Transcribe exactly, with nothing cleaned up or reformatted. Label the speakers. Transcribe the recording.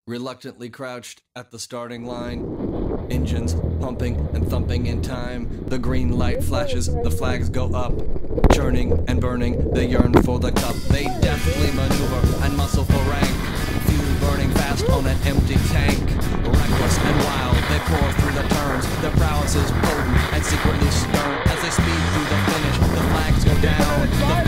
Speaker 1: reluctantly crouched at the starting line. Engines pumping and thumping in time. The green light flashes, the flags go up. Churning and burning, they yearn for the cup. They deftly maneuver and muscle for rank. Fuel burning fast on an empty tank. Reckless and wild, they pour through the turns. Their prowess is potent and secretly stern. As they speed through the finish, the flags go down. The